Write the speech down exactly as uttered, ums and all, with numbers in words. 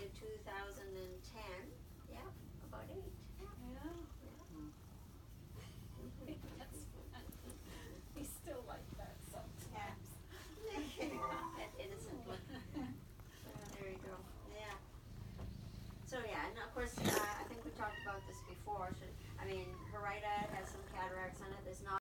two thousand ten. Yeah, about eight. Yeah. Yeah. Yeah. That's fun. We still like that sometimes. That innocent look. So there you go. Yeah. So yeah, and of course, uh, I think we talked about this before. Should, I mean, her right eye has some cataracts on it. There's not